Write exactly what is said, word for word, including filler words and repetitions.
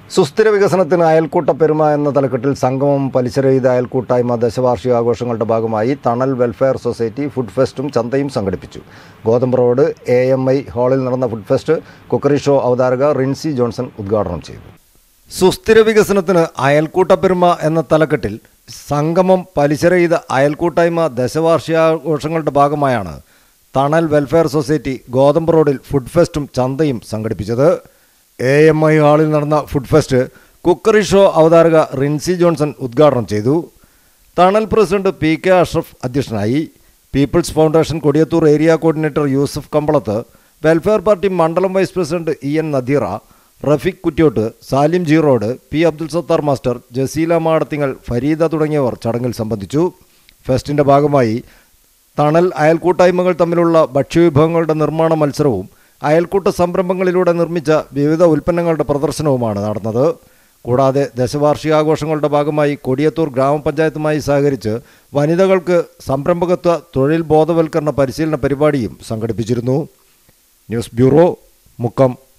സുസ്ഥിര വികസനത്തിന് അയൽക്കൂട്ട പെരുമ എന്ന തലക്കെട്ടിൽ സംഗമം പലിശരഹിത അയൽക്കൂട്ടായ്മ ദശവാർഷികാഘോഷങ്ങളുടെ ഭാഗമായി തണൽ വെൽഫെയർ സൊസൈറ്റി ഫുഡ് ഫെസ്റ്റും ചന്തയും സംഘടിപ്പിച്ചു. Gothambu road A M I ഹാളിൽ നടന്ന ഫുഡ് ഫെസ്റ്റ് കുക്കറി ഷോ അവതാരക റിൻസി ജോൺസൺ ഉദ്ഘാടനം ചെയ്തു. സുസ്ഥിര വികസനത്തിന് അയൽക്കൂട്ട പെരുമ എന്ന തലക്കെട്ടിൽ സംഗമം പലിശരഹിത അയൽക്കൂട്ടായ്മ ദശവാർഷികാഘോഷങ്ങളുടെ ഭാഗമായാണ് തണൽ വെൽഫെയർ സൊസൈറ്റി ഗോതമ്പ് റോഡിൽ ഫുഡ് ഫെസ്റ്റും ചന്തയും സംഘടിപ്പിച്ചത്. എ എം ഐ ഹാളിൽ നടന്ന ഫുഡ് ഫെസ്റ്റ് കുക്കറി ഷോ അവതാരക റിൻസി ജോൺസൺ ഉദ്ഘാടനം ചെയ്തു. Thanal president P K Ashraf അധ്യക്ഷനായി. People's foundation Kodiyathur area coordinator Yusuf Kambalath, welfare party മണ്ഡലം vice president E N Nadeera, Rafeeq Kuttyott, Salim Jeerod, P Abdul Sathar master, Jaseela Madathingal, Fareeda തുടങ്ങിയവർ ചടങ്ങിൽ സംബന്ധിച്ചു. ഫെസ്റ്റിൻ്റെ ഭാഗമായി തണൽ അയൽക്കൂട്ടായ്മകൾ തമ്മിലുള്ള ഭക്ഷ്യവിഭവങ്ങളുടെ നിർമ്മാണ മത്സരവും അയൽക്കൂട്ട സംരംഭങ്ങളിലൂടെ നിർമ്മിച്ച വിവിധ ഉൽപ്പന്നങ്ങളുടെ പ്രദർശനവുമാണ് നടന്നത്. കൂടാതെ ദശവാർഷികാഘോഷങ്ങളുടെ ഭാഗമായി കൊടിയത്തൂർ ഗ്രാമപഞ്ചായത്തുമായി സഹകരിച്ച് വനിതകൾക്ക് സംരംഭകത്വ തൊഴിൽ ബോധവൽക്കരണ പരിശീലന പരിപാടിയും സംഘടിപ്പിച്ചിരുന്നു. News bureau, Mukkam.